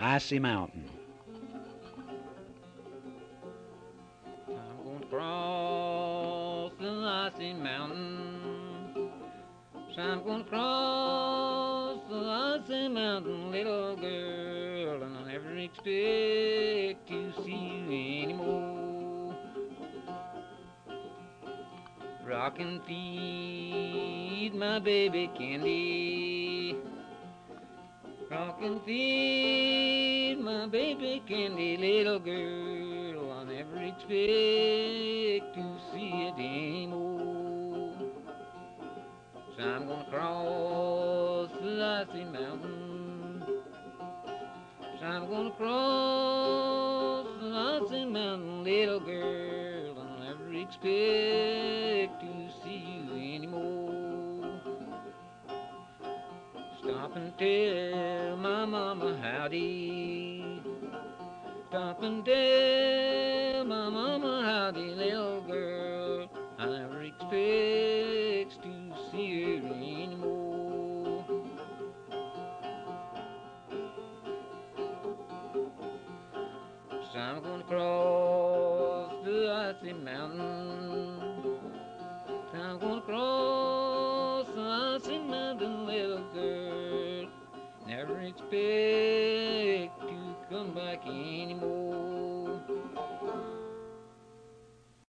Couch-Icy Mountain. I'm gonna cross the icy mountain. I'm gonna cross the icy mountain, little girl, and I'll never expect to see you anymore. Rock and feed my baby candy. Rock and feed my baby candy, little girl. I'll never expect to see it anymore. So I'm gonna cross the icy mountain. So I'm gonna cross the icy mountain, little girl. I'll never expect to see you anymore. Stop and tell my mama howdy. Stop and tell my mama howdy, little girl. I never expect to see her anymore. So I'm gonna cross the icy mountain. So I'm gonna cross the icy mountain, little girl. Never expect to come back anymore.